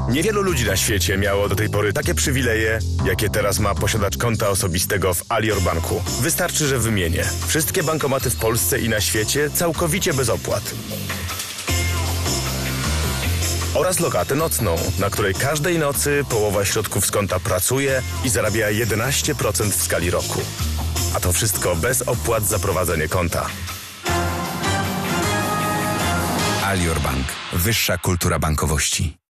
Niewielu ludzi na świecie miało do tej pory takie przywileje, jakie teraz ma posiadacz konta osobistego w Alior Banku. Wystarczy, że wymienię. Wszystkie bankomaty w Polsce i na świecie całkowicie bez opłat. Oraz lokatę nocną, na której każdej nocy połowa środków z konta pracuje i zarabia 11% w skali roku. A to wszystko bez opłat za prowadzenie konta. Alior Bank. Wyższa kultura bankowości.